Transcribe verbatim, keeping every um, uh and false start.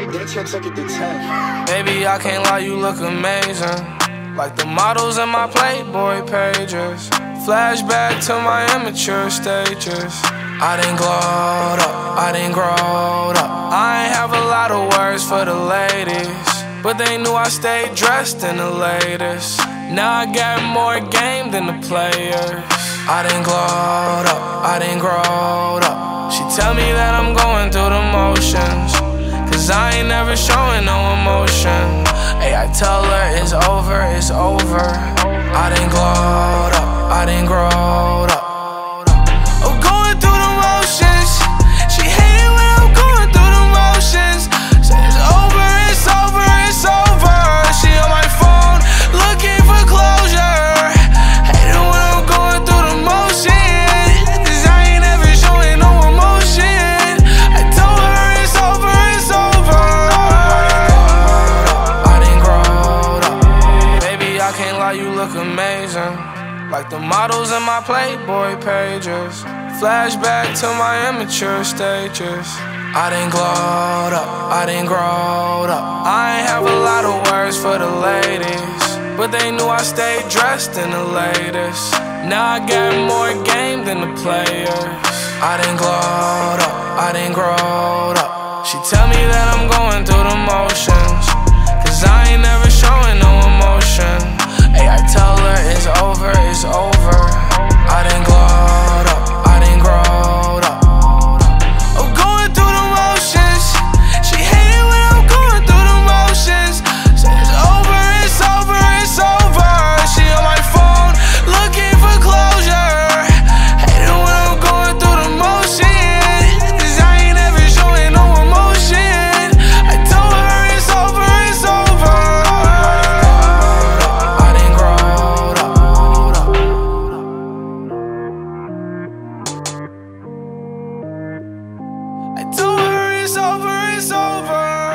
Daytrip, look at the tech. Baby, I can't lie, you look amazing. Like the models in my Playboy pages. Flashback to my immature stages. I done glowed up, I done growed up. I ain't have a lot of words for the ladies, but they knew I stayed dressed in the latest. Now I got more game than the players. I done glowed up, I done growed up. She tell me that I'm going through the motions, cause I ain't never showing no emotion. Hey, I tell her it's over, it's over. I done glowed up, I done growed up. I'm going through the motions. She hate it when I'm going through the motions. Say it's over, it's over, it's over. She on my phone looking for closure. Hate it when I'm going through the motions, cause I ain't never showing no emotion. I told her it's over, it's over. I done growed up. Baby, I can't lie, you look amazing. Like the models in my Playboy pages. Flashback to my immature stages. I done glowed up, I done growed up. I ain't have a lot of words for the ladies, but they knew I stayed dressed in the latest. Now I got more game than the players. I done glowed up, I done growed up. She tell me that I'm going through the motions, cause I ain't never showing no emotion. Hey, I tell her it's over, it's over. I done glowed up, I done growed up. I'm going through the motions. She hate it when I'm going through the motions. Say it's over, it's over, it's over. She on my phone looking for closure. Hate it when I'm going through the motions, cause I ain't never showing no emotion. I told her it's over, it's over. I done growed up. I told her it's over, it's over.